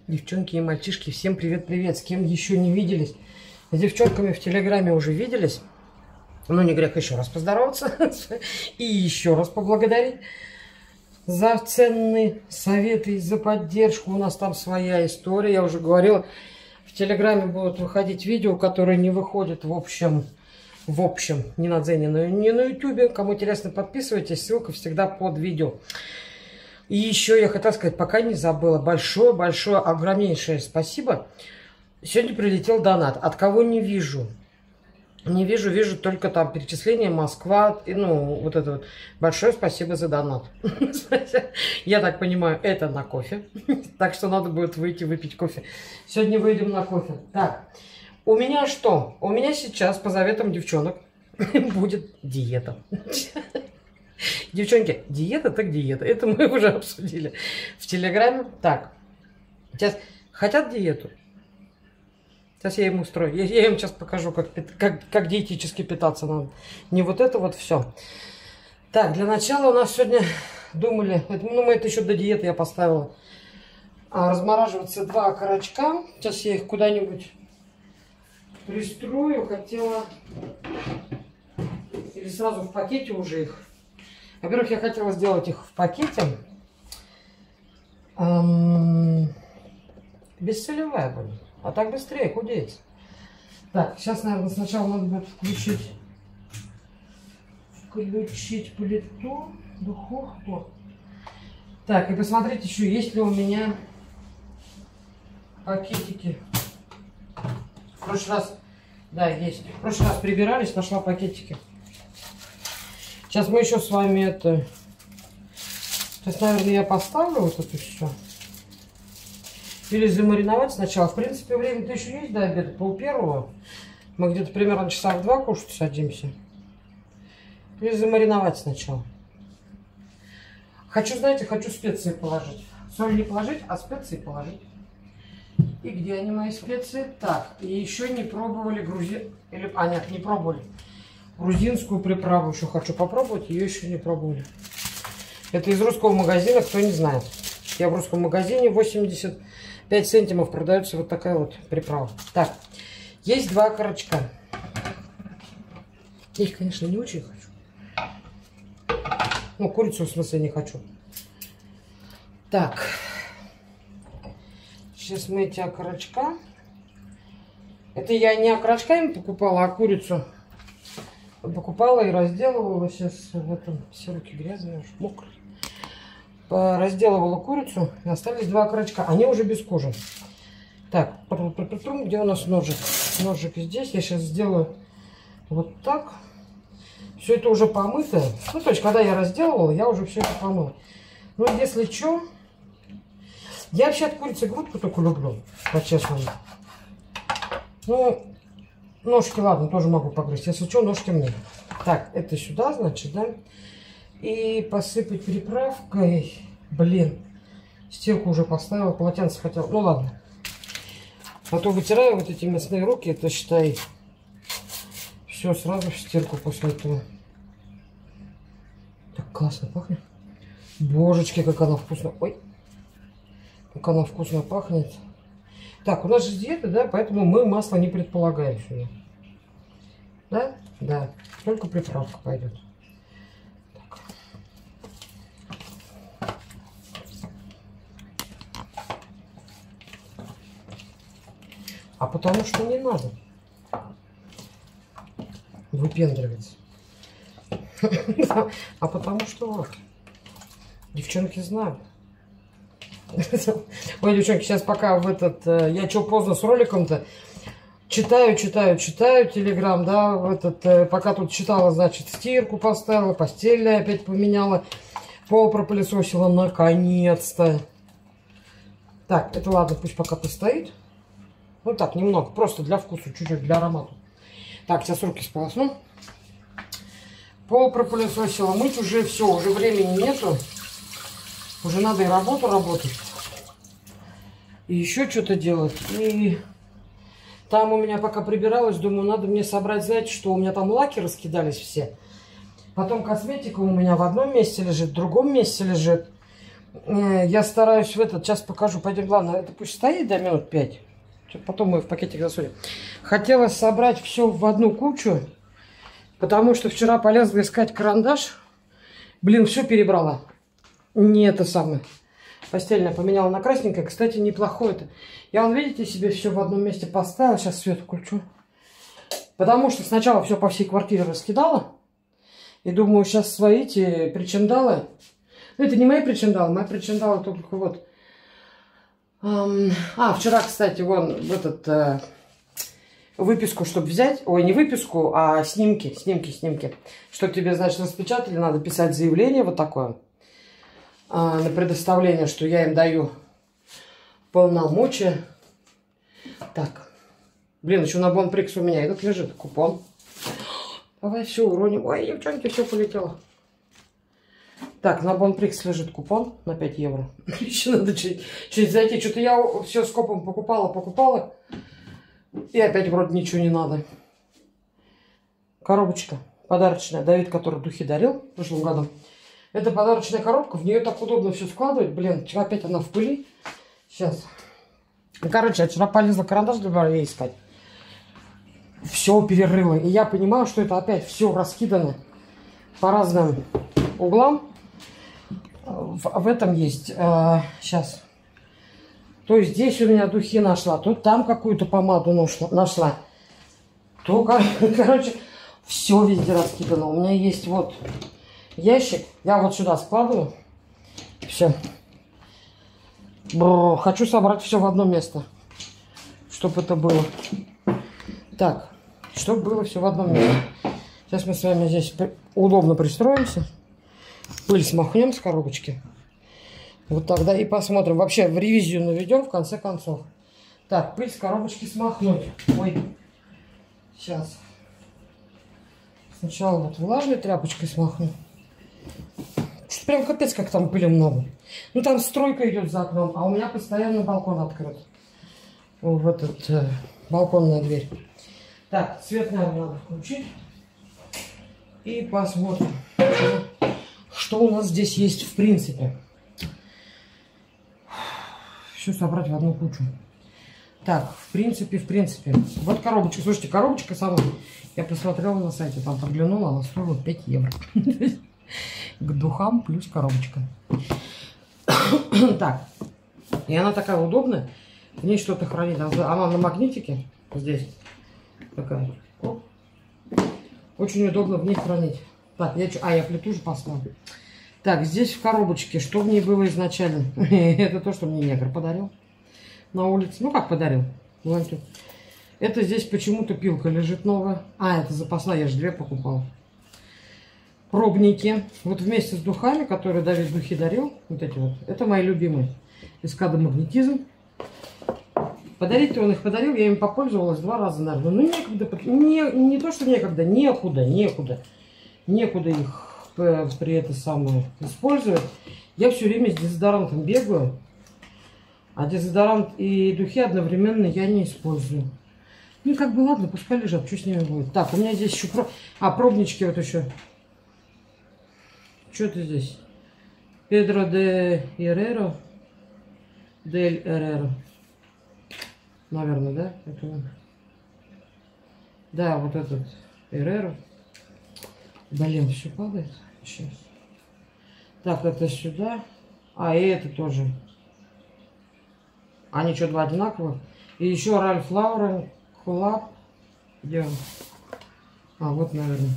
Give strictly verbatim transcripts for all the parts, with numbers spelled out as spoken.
Девчонки и мальчишки, всем привет-привет. С кем еще не виделись? С девчонками в Телеграме уже виделись. Ну, не грех еще раз поздороваться. И еще раз поблагодарить за ценные советы, за поддержку. У нас там своя история. Я уже говорила, в Телеграме будут выходить видео, которые не выходят в общем, в общем, не на Дзене, но не на Ютубе. Кому интересно, подписывайтесь. Ссылка всегда под видео. И еще я хотела сказать, пока не забыла, большое-большое, огромнейшее спасибо. Сегодня прилетел донат. От кого не вижу. Не вижу, вижу только там перечисление Москва. И, ну, вот это вот. Большое спасибо за донат. Я так понимаю, это на кофе. Так что надо будет выйти выпить кофе. Сегодня выйдем на кофе. Так, у меня что? У меня сейчас, по заветам девчонок, будет диета. Девчонки, диета так диета. Это мы уже обсудили в Телеграме. Так, сейчас хотят диету. Сейчас я им устрою. Я, я им сейчас покажу, как, как, как диетически питаться надо. Не вот это вот все. Так, для начала у нас сегодня думали, это, ну мы это еще до диеты я поставила, а, размораживаться два окорочка. Сейчас я их куда-нибудь пристрою. Хотела или сразу в пакете уже их. Во-первых, я хотела сделать их в пакете. Эм, бесцелевая будет. А так быстрее худеется. Так, сейчас, наверное, сначала надо будет включить, включить плиту, духовку. Так, и посмотрите еще, есть ли у меня пакетики. В прошлый раз, да, есть. В прошлый раз прибирались, нашла пакетики. Сейчас мы еще с вами это... Сейчас, наверное, я поставлю вот это все. Или замариновать сначала. В принципе, время-то еще есть до обеда, пол первого. Мы где-то примерно часа в два кушать садимся. Или замариновать сначала. Хочу, знаете, хочу специи положить. Соль не положить, а специи положить. И где они, мои специи? Так, и еще не пробовали грузи... Или... А, нет, не пробовали. Грузинскую приправу еще хочу попробовать, ее еще не пробовали. Это из русского магазина, кто не знает. Я в русском магазине, восемьдесят пять центимов продается вот такая вот приправа. Так, есть два окорочка. Я их, конечно, не очень хочу. Ну, курицу в смысле не хочу. Так, сейчас мы эти окорочка. Это я не окорочками покупала, а курицу. Покупала и разделывала. Сейчас в этом все руки грязные, уж мокрые. Разделывала курицу. И остались два окорочка. Они уже без кожи. Так, где у нас ножик? Ножик здесь. Я сейчас сделаю вот так. Все это уже помытое. Ну, то есть, когда я разделывала, я уже все это помыла. Ну, если что... Я вообще от курицы грудку только люблю, по-честному. Ну... Ножки, ладно, тоже могу погрызть. Если что, ножки мне. Так, это сюда, значит, да? И посыпать приправкой. Блин, стирку уже поставила, полотенце хотела. Ну, ладно. А то вытираю вот эти мясные руки, это, считай, все сразу в стирку после этого. Так классно пахнет. Божечки, как она вкусно. Ой, как она вкусно пахнет. Так, у нас же диета, да, поэтому мы масло не предполагаем сюда. Да? Да. Только приправка пойдет. Так. А потому что не надо выпендриваться. А потому что вот. Девчонки знают. Ой, девчонки, сейчас пока в этот... Я что, поздно с роликом-то. Читаю, читаю, читаю Телеграм, да, в этот... Пока тут читала, значит, стирку поставила, постельное опять поменяла, пол пропылесосила, наконец-то. Так, это ладно, пусть пока постоит. Ну так, немного, просто для вкуса, чуть-чуть, для аромата. Так, сейчас руки сполосну. Пол пропылесосила, мыть уже все, уже времени нету. Уже надо и работу работать. И еще что-то делать. И там у меня пока прибиралась, думаю, надо мне собрать, знаете, что у меня там лаки раскидались все. Потом косметика у меня в одном месте лежит, в другом месте лежит. Я стараюсь в этот, сейчас покажу, пойдем, главное, это пусть стоит до минут пять. Потом мы в пакетик засунем. Хотелось собрать все в одну кучу, потому что вчера полезла искать карандаш. Блин, все перебрала. Не это самое. Постельное поменяла на красненькое. Кстати, неплохое это. Я, вон, видите, себе все в одном месте поставила. Сейчас свет включу. Потому что сначала все по всей квартире раскидала. И думаю, сейчас свои эти причиндалы. Ну, это не мои причиндалы. Мои причиндалы только вот. Эм, а, вчера, кстати, вон в этот э, выписку, чтобы взять. Ой, не выписку, а снимки. Снимки, снимки. Чтобы тебе, значит, распечатали, надо писать заявление вот такое. Э, на предоставление, что я им даю полномочия. Так. Блин, еще на Бонприкс у меня этот лежит. Купон. Давай все уроним. Ой, девчонки, все полетело. Так, на Бонприкс лежит купон на пять евро. Еще надо чуть-чуть зайти. Что-то я все скопом покупала, покупала. И опять вроде ничего не надо. Коробочка подарочная. Давид, который духи дарил в прошлом году. Это подарочная коробка. В нее так удобно все складывать. Блин, опять она в пыли. Сейчас. Короче, я вчера полезла карандаш для бровей искать. Все перерыла. И я понимаю, что это опять все раскидано по разным углам. В, в этом есть. Э, сейчас. То есть здесь у меня духи нашла. То там какую-то помаду нашла. нашла. То, короче, все везде раскидано. У меня есть вот ящик. Я вот сюда складываю. Все. Бро, хочу собрать все в одно место. Чтобы это было. Так. Чтобы было все в одном месте. Сейчас мы с вами здесь удобно пристроимся. Пыль смахнем с коробочки. Вот тогда и посмотрим. Вообще в ревизию наведем в конце концов. Так, пыль с коробочки смахнуть. Ой. Сейчас. Сначала вот влажной тряпочкой смахну. Что-то прям капец, как там пыли много. Ну там стройка идет за окном, а у меня постоянно балкон открыт. В этот э, балконная дверь. Так, свет, наверное, надо включить. И посмотрим, что у нас здесь есть в принципе. Все собрать в одну кучу. Так, в принципе, в принципе. Вот коробочка. Слушайте, коробочка сама. Я посмотрела на сайте, там подглянула, она стоила пять евро. К духам плюс коробочка. Так. И она такая удобная. В ней что-то хранит. Она на магнитике. Здесь. Такая. Оп. Очень удобно в ней хранить. Так, я... А, я плиту же поставлю. Так, здесь в коробочке. Что в ней было изначально? Это то, что мне негр подарил. На улице. Ну, как подарил? Это здесь почему-то пилка лежит новая. А, это запасная. Я же две покупал. Пробники. Вот вместе с духами, которые Давид духи дарил. Вот эти вот. Это мои любимые. Эскадомагнетизм. Подарить-то он их подарил, я им попользовалась два раза, наверное. Ну, некогда, не, не то, что некогда, некуда, некуда. Некуда их при это самое использовать. Я все время с дезодорантом бегаю. А дезодорант и духи одновременно я не использую. Ну, как бы ладно, пускай лежат, что с ними будет. Так, у меня здесь еще... Про... А, пробнички вот еще. Что-то здесь. Педро де Эрреро. Дель Эрреро. Наверное, да? Это он. Да, вот этот Эрреро. Блин, все падает. Сейчас. Так, это сюда. А, и это тоже. Они что, два одинаковых? И еще Ральф Лаурен Коллаб. Где он? А, вот, наверное.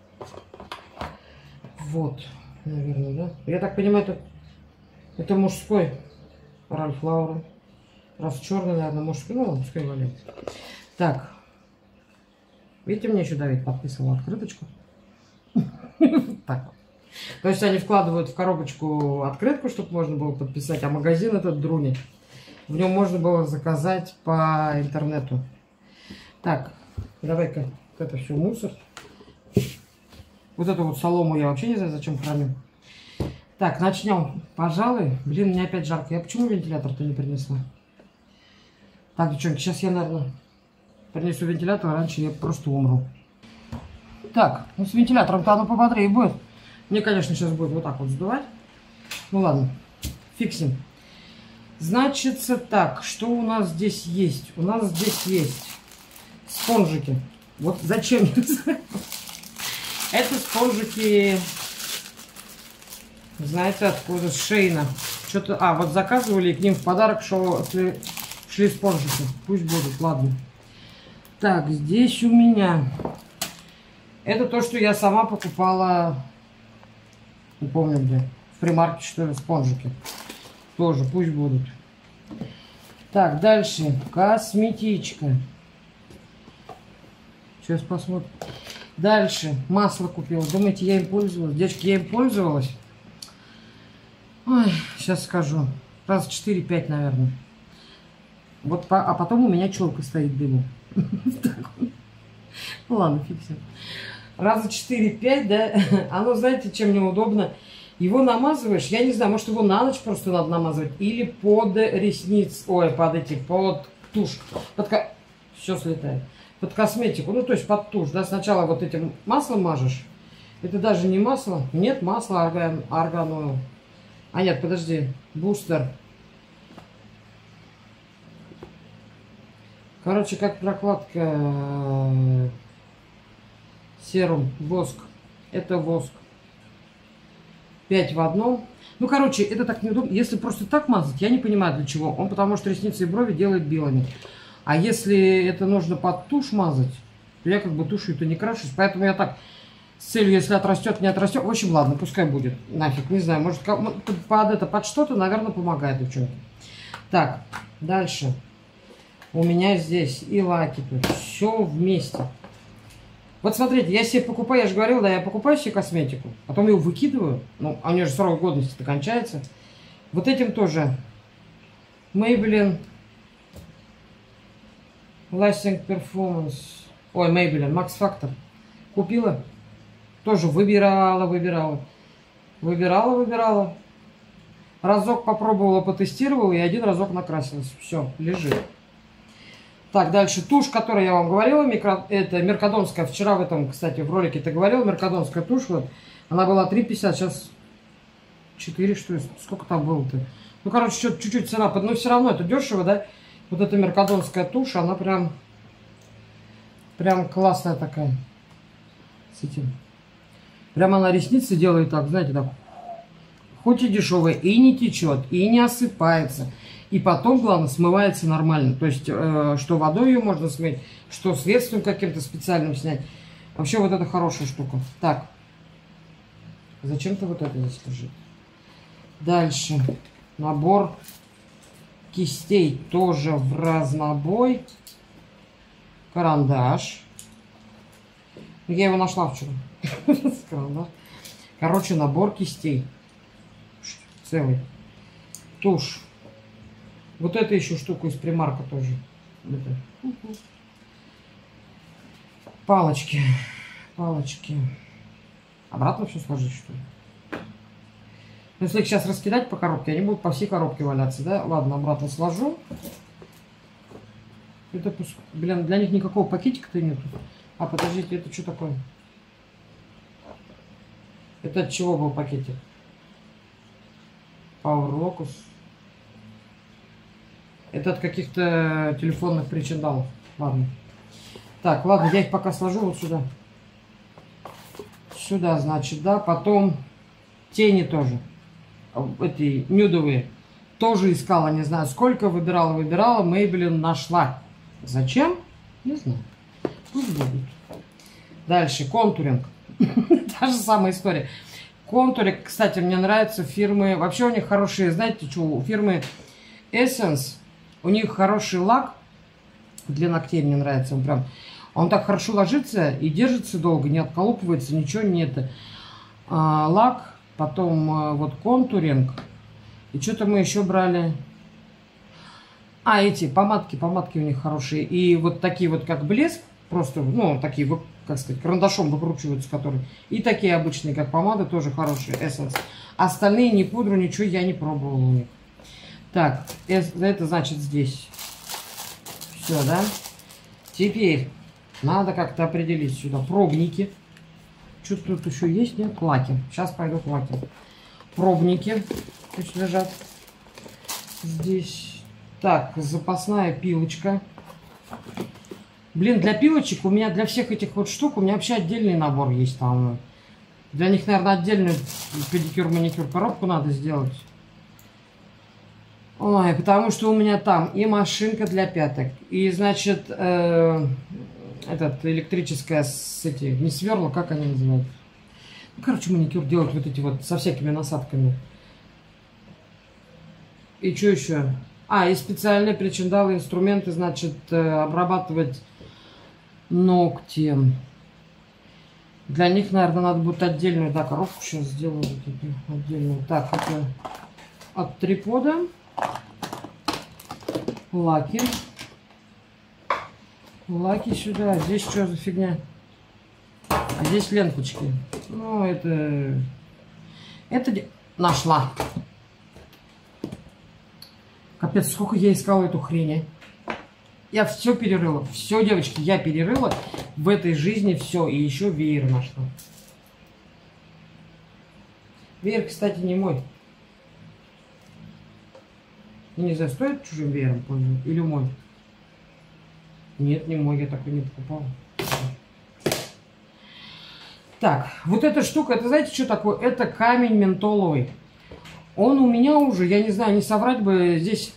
Вот, наверное, да? Я так понимаю, это, это мужской Ральф Лаурен. Раз черный, наверное, мужской, ну, пускай валяется. Так. Видите, мне еще Давид подписывал открыточку. Так. То есть они вкладывают в коробочку открытку, чтобы можно было подписать, а магазин этот Друни. В нем можно было заказать по интернету. Так, давай-ка это все мусор. Вот эту вот солому я вообще не знаю, зачем храню. Так, начнем. Пожалуй. Блин, мне опять жарко. Я почему вентилятор-то не принесла? Так, девчонки, сейчас я, наверное, принесу вентилятор, раньше я просто умру. Так, ну с вентилятором-то оно пободрее будет. Мне, конечно, сейчас будет вот так вот сдувать. Ну ладно. Фиксим. Значится так, что у нас здесь есть? У нас здесь есть спонжики. Вот зачем? Это спонжики, знаете, откуда? С Шейна. Что-то, а, вот заказывали, и к ним в подарок шел, шли, шли спонжики. Пусть будут, ладно. Так, здесь у меня... Это то, что я сама покупала, не помню где, в примарке, что ли, спонжики. Тоже, пусть будут. Так, дальше. Косметичка. Сейчас посмотрим. Дальше. Масло купила. Думаете, я им пользовалась? Девочки, я им пользовалась. Ой, сейчас скажу. Раз четыре-пять, наверное. Вот, а потом у меня челка стоит дымом. Ну ладно, фиг с ним. Раза четыре-пять, да? Оно, знаете, чем неудобно? Его намазываешь, я не знаю, может его на ночь просто надо намазывать, или под ресниц, ой, под эти, под тушь, под, все слетает, под косметику, ну то есть под тушь, да, сначала вот этим маслом мажешь, это даже не масло, нет, масло арган, арган, а нет, подожди, бустер, короче, как прокладка, серум, воск, это воск. пять в одном. Ну, короче, это так неудобно. Если просто так мазать, я не понимаю для чего. Он потому что ресницы и брови делает белыми. А если это нужно под тушь мазать, то я как бы тушью-то не крашусь. Поэтому я так с целью, если отрастет, не отрастет. В общем, ладно, пускай будет. Нафиг, не знаю. Может, под это, под что-то, наверное, помогает, девчонки. Так, дальше. У меня здесь и лаки тут. Все вместе. Вот смотрите, я себе покупаю, я же говорил, да, я покупаю себе косметику, потом ее выкидываю, ну, а у нее же срок годности-то кончается. Вот этим тоже Maybelline Lasting Performance, ой, Maybelline Max Factor купила, тоже выбирала, выбирала, выбирала, выбирала, разок попробовала, потестировала и один разок накрасилась, все, лежит. Так, дальше тушь, которую я вам говорила, микро, это меркадонская. Вчера в этом, кстати, в ролике ты говорила, меркадонская тушь. Вот, она была три пятьдесят, сейчас четыре, что ли? Сколько там было-то? Ну, короче, чуть-чуть цена, но все равно это дешево, да? Вот эта меркадонская тушь, она прям, прям классная такая. С этим. Прям она ресницы делает так, знаете, так. Хоть и дешевая, и не течет, и не осыпается. И потом, главное, смывается нормально. То есть, э, что водой ее можно смыть, что средством каким-то специальным снять. Вообще, вот это хорошая штука. Так. Зачем-то вот это здесь лежит. Дальше. Набор кистей тоже в разнобой. Карандаш. Я его нашла вчера. Короче, набор кистей. Целый. Тушь. Вот это еще штуку из примарка тоже. Это. Палочки. Палочки. Обратно все сложить, что ли? Если их сейчас раскидать по коробке, они будут по всей коробке валяться, да? Ладно, обратно сложу. Это, блин, для них никакого пакетика-то нету. А, подождите, это что такое? Это от чего был пакетик? Power Locus. Это от каких-то телефонных причиндалов. Ладно. Так, ладно, я их пока сложу вот сюда. Сюда, значит, да. Потом тени тоже. Эти нюдовые. Тоже искала, не знаю сколько. Выбирала, выбирала. Maybelline нашла. Зачем? Не знаю. Пусть будет. Дальше. Контуринг. Та же самая история. Контуринг, кстати, мне нравятся фирмы. Вообще у них хорошие, знаете, что? У фирмы Essence. У них хороший лак для ногтей, мне нравится. Он прям, он так хорошо ложится и держится долго, не отколупывается, ничего нет. А, лак, потом а, вот контуринг. И что-то мы еще брали. А, эти помадки, помадки у них хорошие. И вот такие вот, как блеск, просто, ну, такие, как сказать, карандашом выкручиваются, которые. И такие обычные, как помады, тоже хорошие, Essence. Остальные ни пудру, ничего я не пробовала у них. Так, это значит здесь. Все, да? Теперь надо как-то определить сюда пробники. Что-то тут еще есть, нет? Лаки. Сейчас пойду к лаки. Пробники пусть лежат. Здесь, так, запасная пилочка. Блин, для пилочек у меня, для всех этих вот штук, у меня вообще отдельный набор есть там. Для них, наверное, отдельную педикюр-маникюр коробку надо сделать. Ой, потому что у меня там и машинка для пяток, и, значит, э, этот, электрическая, с эти, не сверла, как они называют? Ну, короче, маникюр делать вот эти вот, со всякими насадками. И что еще? А, и специальные причиндалы, инструменты, значит, обрабатывать ногти. Для них, наверное, надо будет отдельную, да, коробку сейчас сделаю, вот отдельную. Так, это от Трипода. Лаки. Лаки сюда. Здесь что за фигня? А здесь ленточки. Ну, это... Это нашла. Капец, сколько я искала эту хрень. Я все перерыла. Все, девочки, я перерыла. В этой жизни все. И еще веер нашла. Веер, кстати, не мой. Не знаю, стоит чужим веером пользоваться? Или мой? Нет, не мой. Я такой не покупала. Так, вот эта штука, это знаете, что такое? Это камень ментоловый. Он у меня уже, я не знаю, не соврать бы, здесь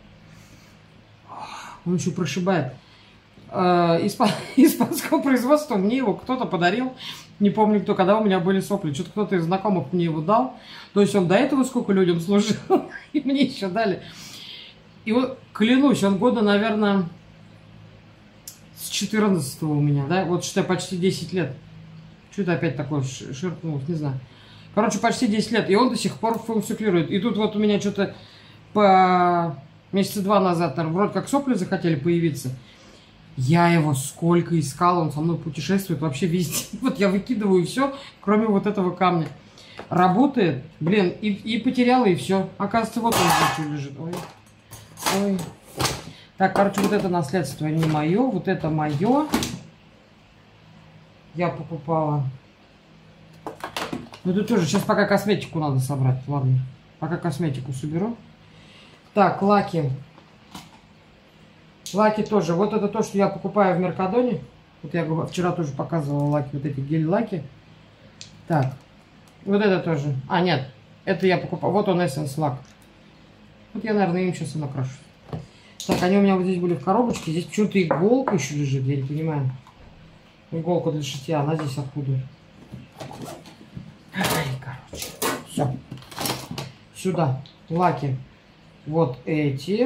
он еще прошибает. Испанского производства, мне его кто-то подарил, не помню кто, когда у меня были сопли, что-то кто-то из знакомых мне его дал. То есть он до этого сколько людям служил, и мне еще дали. И вот, клянусь, он года, наверное, с четырнадцатого у меня, да, вот что почти десять лет. Что-то опять такое ширкнулось, не знаю. Короче, почти десять лет, и он до сих пор функционирует. И тут вот у меня что-то по месяца два назад, там, вроде как сопли захотели появиться. Я его сколько искала, он со мной путешествует вообще везде. Вот я выкидываю все, кроме вот этого камня. Работает, блин, и, и потеряла, и все. Оказывается, вот он здесь что лежит. Ой. Ой. Так, короче, вот это наследство не мое, вот это мое. Я покупала. Ну тут тоже, сейчас пока косметику надо собрать, ладно. Пока косметику соберу. Так, лаки. Лаки тоже. Вот это то, что я покупаю в Меркадоне. Вот я вчера тоже показывала лаки, вот эти гель-лаки. Так, вот это тоже. А, нет, это я покупаю. Вот он, Essence лак. Вот я, наверное, им сейчас и накрашу. Так, они у меня вот здесь были в коробочке. Здесь почему-то иголка еще лежит, я не понимаю. Иголка для шитья, она здесь откуда? Ай, короче, все. Сюда лаки. Вот эти.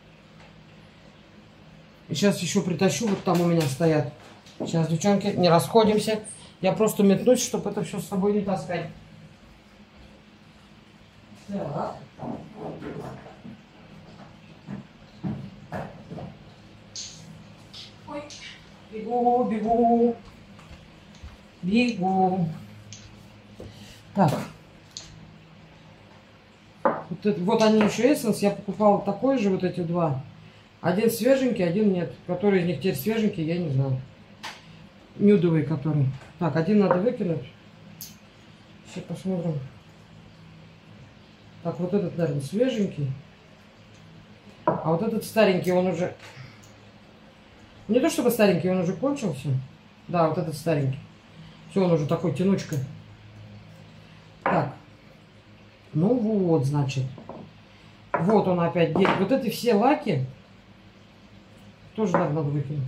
И сейчас еще притащу, вот там у меня стоят. Сейчас, девчонки, не расходимся. Я просто метнусь, чтобы это все с собой не таскать. Так. Ой, бегу, бегу. Бегу. Так. Вот, это, вот они еще Essence. Я покупала такой же, вот эти два. Один свеженький, один нет. Который из них теперь свеженький, я не знаю. Нюдовый который. Так, один надо выкинуть. Сейчас посмотрим. Так, вот этот, наверное, свеженький. А вот этот старенький, он уже... Не то чтобы старенький, он уже кончился. Да, вот этот старенький. Все, он уже такой тянучка. Так. Ну вот, значит. Вот он опять. Вот эти все лаки тоже, наверное, надо выкинуть.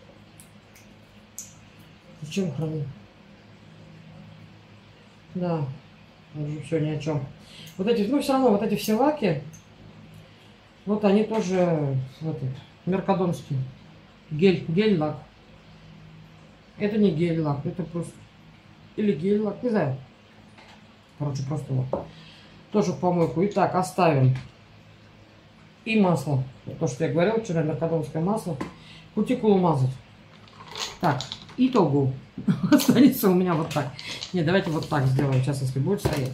Зачем хранить? Да. Уже все ни о чем. Вот эти, ну все равно, вот эти все лаки, вот они тоже, вот этот, меркадонский. Гель, гель-лак. Это не гель-лак, это просто... Или гель-лак, не знаю. Короче, просто лак. Тоже в помойку. Итак, оставим. И масло. То, что я говорил вчера, меркадонское масло. Кутикулу мазать. Так, итого. Останется у меня вот так. Не, давайте вот так сделаем. Сейчас, если будет стоять.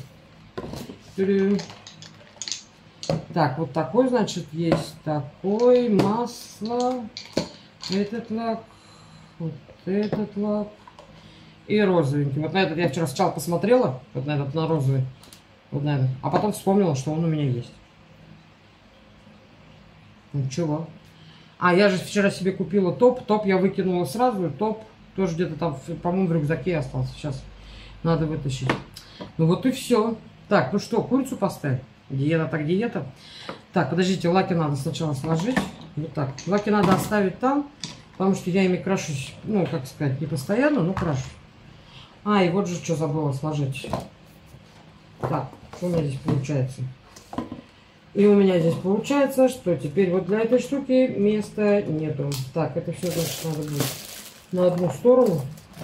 Так, вот такой, значит, есть такой масло. Этот лак. Вот этот лак. И розовенький. Вот на этот я вчера сначала посмотрела. Вот на этот, на розовый. Вот на этот. А потом вспомнила, что он у меня есть. Ничего. А, я же вчера себе купила топ. Топ я выкинула сразу. Топ тоже где-то там, по-моему, в рюкзаке остался. Сейчас надо вытащить. Ну вот и все. Так, ну что, курицу поставим? Диета так диета. Так, подождите, лаки надо сначала сложить. Вот так. Лаки надо оставить там, потому что я ими крашусь, ну, как сказать, не постоянно, но крашу. А, и вот же что забыла сложить. Так, что у меня здесь получается? И у меня здесь получается, что теперь вот для этой штуки места нету. Так, это все, значит, надо будет на одну сторону.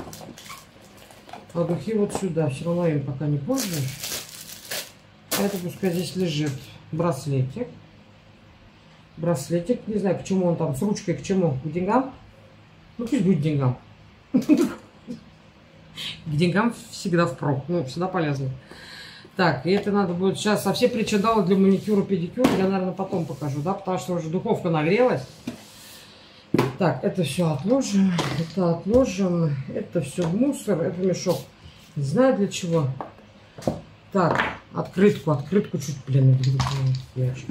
А духи вот сюда. Все равно им пока не пользуюсь. Это пускай здесь лежит. Браслетик. Браслетик. Не знаю, почему он там с ручкой, к чему? К деньгам? Ну, пусть будет деньгам. К деньгам всегда впрок. Ну, всегда полезно. Так, и это надо будет сейчас. А все причиндалы для маникюра, педикюра я, наверное, потом покажу, да? Потому что уже духовка нагрелась. Так, это все отложим. Это отложим. Это все в мусор. Это мешок. Не знаю для чего. Так, открытку. Открытку чуть, блин, открытку,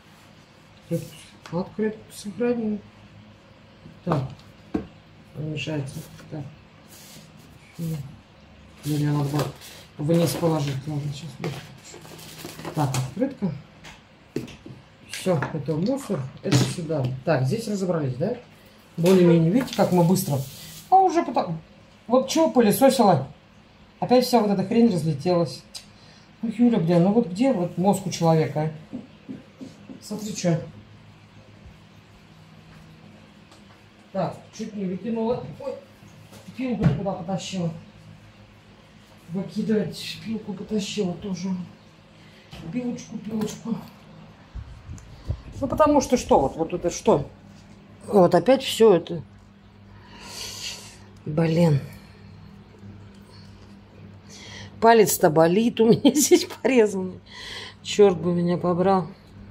открытку сохраним. Так, мешается. Так. Мне надо было вниз положить. Ладно, сейчас. Так, открытка. Все, это в мусор. Это сюда. Так, здесь разобрались, да? Более-менее. Видите, как мы быстро. А уже потом. Вот чего пылесосила? Опять вся вот эта хрень разлетелась. Ну, Юля, блин, ну вот где вот мозг у человека, а? Смотри, что. Так, чуть не выкинула. Ой, пилку куда потащила. Выкидывать пилку потащила тоже. Пилочку, пилочку. Ну, потому что что? Вот, вот это что? Вот опять все это. Блин. Палец-то болит у меня здесь порезанный. Черт бы меня побрал.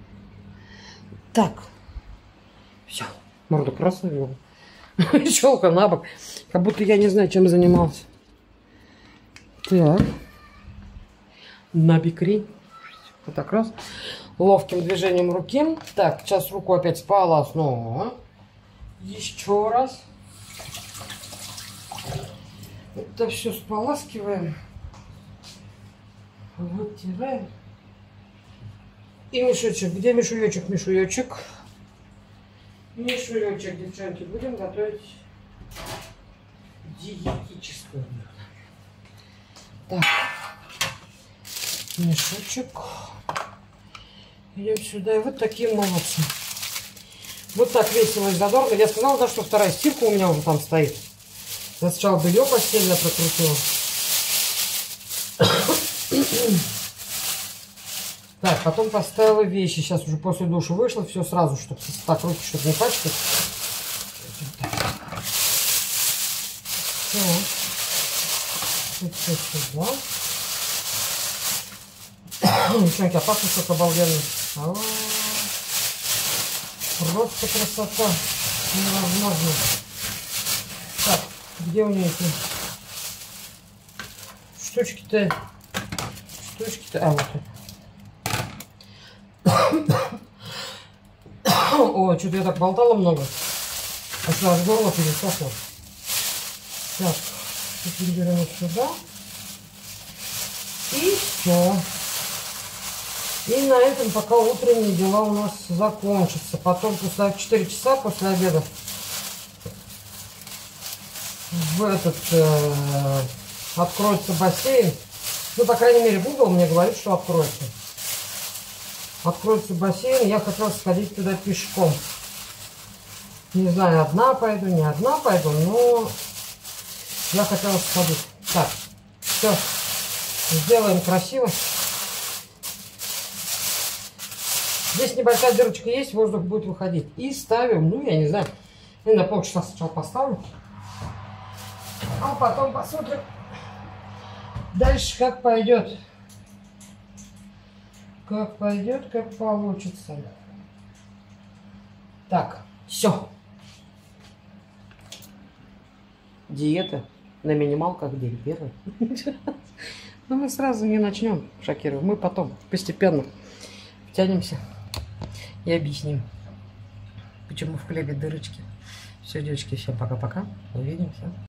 Так. Все. Морду красную. Щелка на бок. Как будто я не знаю, чем занимался. Так. На бикрень. Вот так раз. Ловким движением руки. Так, сейчас руку опять сполосну. Еще раз. Это все споласкиваем. Вытираем. И мешочек. Где мешуечек? Мешуечек. Мешуечек, девчонки. Будем готовить диетическую. Так. Мешочек. Идем сюда. И вот такие молодцы. Вот так весело и задорно. Я сказала, да, что вторая стирка у меня уже там стоит. Я сначала белье постельное прокрутила. Так, потом поставила вещи. Сейчас уже после душа вышла. Все сразу, чтобы так руки, чтобы не пачкать. Все. Это сюда. Девчонки, а пахнет как обалденно. А-а-а. Просто красота. Невозможно. Так, где у нее эти штучки-то? Штучки-то. А, вот это. О, что-то я так болтала много. А что, аж горло пересохло. Так, теперь берем сюда. И все. И на этом пока утренние дела у нас закончатся. Потом после четыре часа после обеда в этот э, откроется бассейн. Ну, по крайней мере, Google мне говорит, что откроется. Откроется бассейн. Я хотела сходить туда пешком. Не знаю, одна пойду, не одна пойду, но я хотела сходить. Так, все. Сделаем красиво. Здесь небольшая дырочка есть, воздух будет выходить. И ставим, ну, я не знаю, я на полчаса сначала поставлю. А потом посмотрим дальше, как пойдет. Как пойдет, как получится. Так, все. Диета на минималках день первый. Но мы сразу не начнем шокировать. Мы потом постепенно втянемся и объясним. чему в хлебе дырочки. Все, девочки, всем пока-пока. Увидимся.